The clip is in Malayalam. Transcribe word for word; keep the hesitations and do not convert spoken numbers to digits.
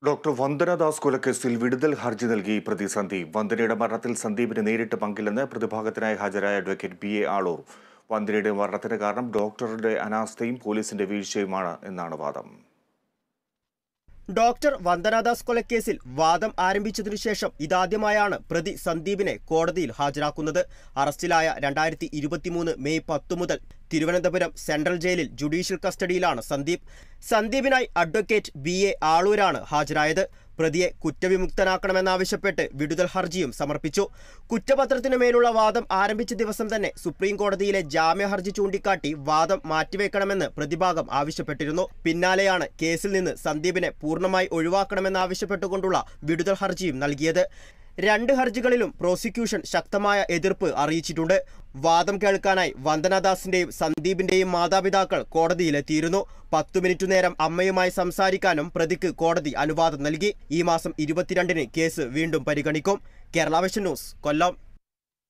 ഡോക്ടർ വന്ദനദാസ് കൊലക്കേസിൽ വിടുതൽ ഹർജി നൽകി പ്രതി സന്ദീപ്. വന്ദനയുടെ മരണത്തിൽ സന്ദീപിന് നേരിട്ട് പങ്കില്ലെന്ന് പ്രതിഭാഗത്തിനായി ഹാജരായ അഡ്വക്കേറ്റ് ബി എ ആളൂർ. വന്ദനയുടെ മരണത്തിന് കാരണം ഡോക്ടറുടെ അനാസ്ഥയും പോലീസിന്റെ വീഴ്ചയുമാണ് എന്നാണ് വാദം. ഡോക്ടർ വന്ദനദാസ് കൊലക്കേസിൽ വാദം ആരംഭിച്ചതിനു ശേഷം ഇതാദ്യമായാണ് പ്രതി സന്ദീപിനെ കോടതിയിൽ ഹാജരാക്കുന്നത്. അറസ്റ്റിലായ രണ്ടായിരത്തി ഇരുപത്തിമൂന്ന് മെയ് പത്ത് മുതൽ തിരുവനന്തപുരം സെൻട്രൽ ജയിലിൽ ജുഡീഷ്യൽ കസ്റ്റഡിയിലാണ് സന്ദീപ്. സന്ദീപിനായി അഡ്വക്കേറ്റ് ബി എ ആളൂരാണ് ഹാജരായത്. പ്രതിയെ കുറ്റവിമുക്തനാക്കണമെന്നാവശ്യപ്പെട്ട് വിടുതൽ ഹർജിയും സമർപ്പിച്ചു. കുറ്റപത്രത്തിനു മേലുള്ള വാദം ആരംഭിച്ച ദിവസം തന്നെ സുപ്രീം കോടതിയിലെ ജാമ്യ ഹർജി ചൂണ്ടിക്കാട്ടി വാദം മാറ്റിവെക്കണമെന്ന് പ്രതിഭാഗം ആവശ്യപ്പെട്ടിരുന്നു. പിന്നാലെയാണ് കേസിൽ നിന്ന് സന്ദീപിനെ പൂർണ്ണമായി ഒഴിവാക്കണമെന്നാവശ്യപ്പെട്ടുകൊണ്ടുള്ള വിടുതൽ ഹർജിയും നൽകിയത്. രണ്ട് ഹർജികളിലും പ്രോസിക്യൂഷൻ ശക്തമായ എതിർപ്പ് അറിയിച്ചിട്ടുണ്ട്. വാദം കേൾക്കാനായി വന്ദനദാസിന്റെയും സന്ദീപിന്റെയും മാതാപിതാക്കൾ കോടതിയിലെത്തിയിരുന്നു. പത്തു മിനിറ്റ് നേരം അമ്മയുമായി സംസാരിക്കാനും പ്രതിക്ക് കോടതി അനുവാദം നൽകി. ഈ മാസം ഇരുപത്തിരണ്ടിന് കേസ് വീണ്ടും പരിഗണിക്കും. കേരള വിഷൻ ന്യൂസ്, കൊല്ലം.